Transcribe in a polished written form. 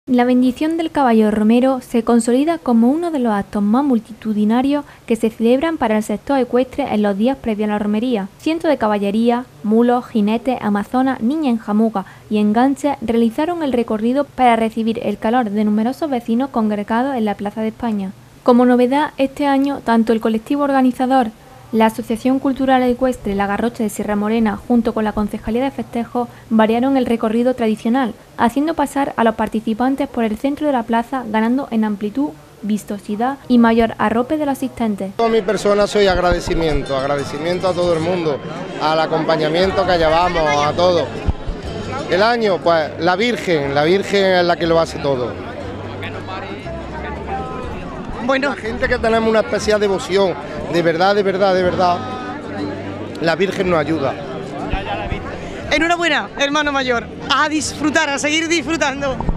La bendición del caballo romero se consolida como uno de los actos más multitudinarios que se celebran para el sector ecuestre en los días previos a la romería. Cientos de caballerías, mulos, jinetes, amazonas, niñas en jamuga y enganches realizaron el recorrido para recibir el calor de numerosos vecinos congregados en la Plaza de España. Como novedad, este año, tanto el colectivo organizador, la Asociación Cultural Ecuestre La Garrocha de Sierra Morena, junto con la Concejalía de Festejos, variaron el recorrido tradicional, haciendo pasar a los participantes por el centro de la plaza, ganando en amplitud, vistosidad y mayor arrope de los asistentes. Toda mi persona soy agradecimiento a todo el mundo, al acompañamiento que llevamos, a todo. El año, pues la Virgen es la que lo hace todo. Bueno, la gente que tenemos una especial devoción, de verdad, la Virgen nos ayuda. Enhorabuena, hermano mayor, a disfrutar, a seguir disfrutando.